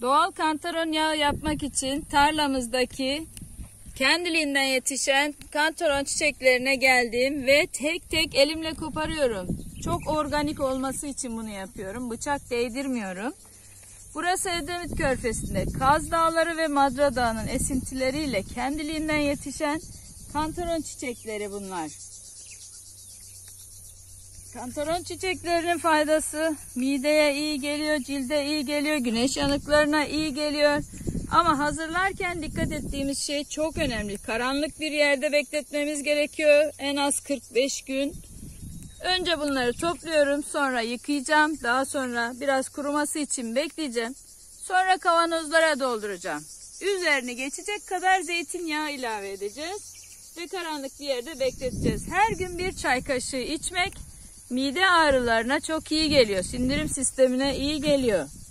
Doğal kantaron yağı yapmak için tarlamızdaki kendiliğinden yetişen kantaron çiçeklerine geldim ve tek tek elimle koparıyorum. Çok organik olması için bunu yapıyorum. Bıçak değdirmiyorum. Burası Edremit Körfezi'nde Kaz Dağları ve Madra Dağı'nın esintileriyle kendiliğinden yetişen kantaron çiçekleri bunlar. Kantaron çiçeklerinin faydası mideye iyi geliyor, cilde iyi geliyor, güneş yanıklarına iyi geliyor. Ama hazırlarken dikkat ettiğimiz şey çok önemli. Karanlık bir yerde bekletmemiz gerekiyor. En az 45 gün. Önce bunları topluyorum, sonra yıkayacağım. Daha sonra biraz kuruması için bekleyeceğim. Sonra kavanozlara dolduracağım. Üzerini geçecek kadar zeytinyağı ilave edeceğiz. Ve karanlık bir yerde bekleteceğiz. Her gün bir çay kaşığı içmek mide ağrılarına çok iyi geliyor. Sindirim sistemine iyi geliyor.